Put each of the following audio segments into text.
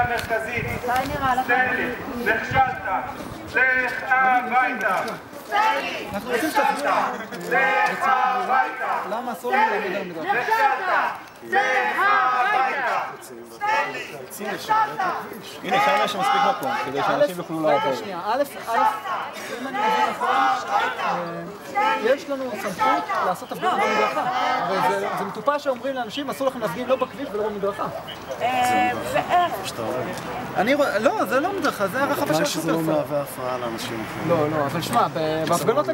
המרכזית. סטנלי, נכשלת. לך הביתה. סטנלי, נכשלת. לך הביתה. למה אסור לי להגיד על מדרכה? נכשלת. לך הביתה. סטנלי, נכשלת. הנה, שם יש מספיק מקום, כדי שאנשים יוכלו לעבור. שנייה, א', אם אני מבין נכון, יש לנו סמכות לעשות הפגנה במדרכה. וזה מטופש שאומרים לאנשים, אסור לכם להפגין לא בכביש ולא במדרכה. לא, זה לא מדרכה, זה הרחבה של השופרסל. שזה לא מהווה הפרעה לאנשים אחרים. לא, אבל שמע, בהפגנות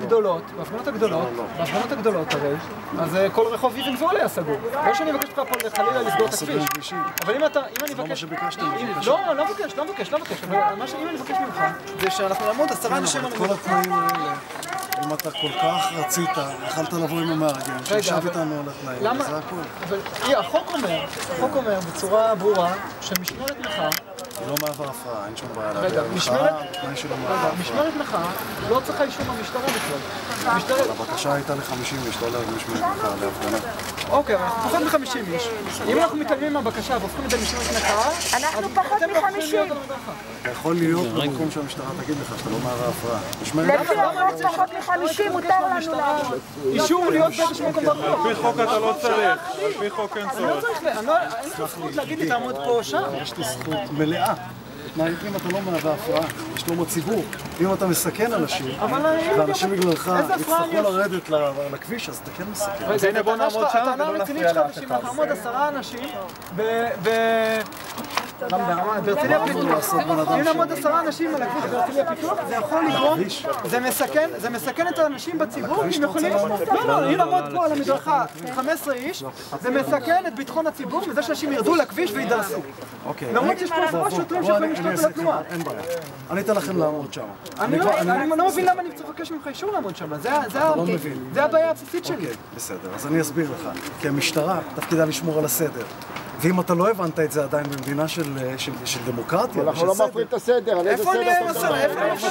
הגדולות הרי, אז כל רחוב אבן גבירול היה סגור. לא שאני מבקש לך פה חלילה לסגור את הכביש. אבל אם אני מבקש... לא מה שביקשתם. לא מבקש. אבל אם אני מבקש ממך, זה שאנחנו נעמוד 10 אנשים... כל התנאים האלה, אם אתה כל כך רצית, יכלת לבוא עם המארגן, שישב איתנו על התנאים, זה הכול. אבל החוק אומר בצורה ברורה שמשמרת מחאה, היא לא מהווה הפרעה, אין שום בעיה להביע מחאה, תנאי של המארגן. משמרת מחאה לא צריכה אישור מהמשטרה בכלל. הבקשה הייתה ל-50 איש, לא למשמרת מחאה, להפגנה. אוקיי, אבל אנחנו פחות מ-50 איש. אם אנחנו מתעלמים מהבקשה והופכים את זה למשמרת מחאה, אנחנו פחות מ-50. אתה יכול להיות במקום שהמשטרה תגיד לך שאתה לא מהווה הפרעה. לפי החוק פחות מ-50 מותר לנו לעבוד. אישור להיות באיזשהו מקום ברחוב. על פי חוק אתה לא צריך, על פי חוק אין צורך. אין לך זכות להגיד לי תעמוד פה או שם. יש לי זכות מלאה. אם אתה לא מהווה הפרעה, לשלום הציבור, אם אתה מסכן אנשים, ואנשים בגללך יצטרכו לרדת לכביש, אז אתה כן מסכן. אז הנה בוא נעמוד שם ולא נפריע לאף אחד. אנחנו נעמוד 10 אנשים בהרצליה פיתוח. אם נעמוד 10 אנשים על הכביש בהרצליה פיתוח, זה יכול לגרום, זה מסכן את האנשים בציבור, הם יכולים... לא, אם נעמוד פה על המדרכה 15 איש, זה מסכן את ביטחון הציבור מזה שאנשים ירדו לכביש וידרסו. למרות שיש פה 10 שוטרים שיכולים לשתות על התנועה. אין בעיה. אני אתן לכם לעמוד שם. אני לא מבין למה אני צריך לבקש ממך אישור לעמוד שם. זה הבעיה הבסיסית שלי. אוקיי, בסדר. אז אני אסביר לך. כי המשטרה תפקידה לשמור על הסדר. ואם אתה לא הבנת את זה עדיין במדינה של דמוקרטיה, אנחנו לא מפריעים את הסדר. על איזה סדר אתה מדבר? איפה נהיה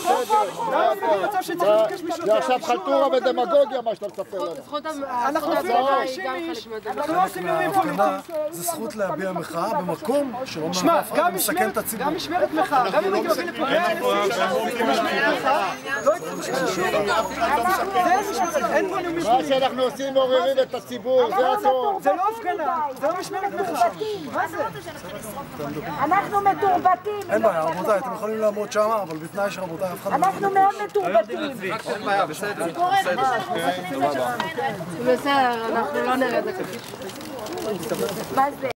מסר? זה עכשיו חלטורה ודמגוגיה מה שאתה מספר לנו. אנחנו אפילו 50 איש. אנחנו לא עושים יומים פוליטיים. זה זכות להביע מחאה במקום שלא מהווה הפרעה ומסכן את הציבור. גם משמרת מחאה, גם אם הייתי מביא לפה 100,000 איש, אין פה יומים מה שאנחנו עושים מעוררים את הציבור, זה הכל. זה לא הפגנה, זה לא משמרת מחאה. מה זה? אנחנו מתורבתים. אין בעיה, רבותיי, אתם יכולים לעמוד שם, אבל בתנאי שרבותיי אף אחד לא... אנחנו מאוד מתורבתים. בסדר, אנחנו לא נרד לכביש. מה זה?